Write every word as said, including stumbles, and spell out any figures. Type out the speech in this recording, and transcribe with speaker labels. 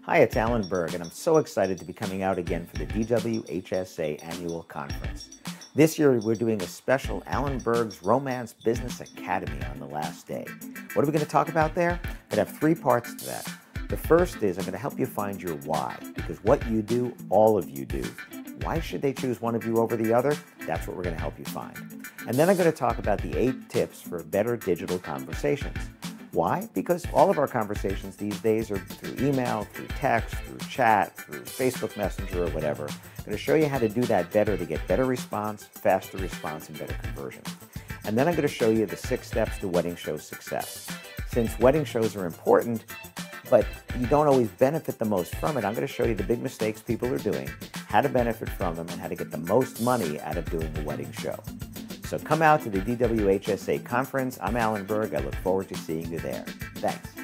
Speaker 1: Hi, it's Alan Berg, and I'm so excited to be coming out again for the D W H S A Annual Conference. This year, we're doing a special Alan Berg's Romance Business Academy on the last day. What are we going to talk about there? I'm going to have three parts to that. The first is I'm going to help you find your why, because what you do, all of you do. Why should they choose one of you over the other? That's what we're going to help you find. And then I'm going to talk about the eight tips for better digital conversations. Why? Because all of our conversations these days are through email, through text, through chat, through Facebook Messenger or whatever. I'm going to show you how to do that better to get better response, faster response, and better conversion. And then I'm going to show you the six steps to wedding show success. Since wedding shows are important, but you don't always benefit the most from it, I'm going to show you the big mistakes people are doing, how to benefit from them, and how to get the most money out of doing a wedding show. So come out to the D W H S A conference. I'm Alan Berg. I look forward to seeing you there. Thanks.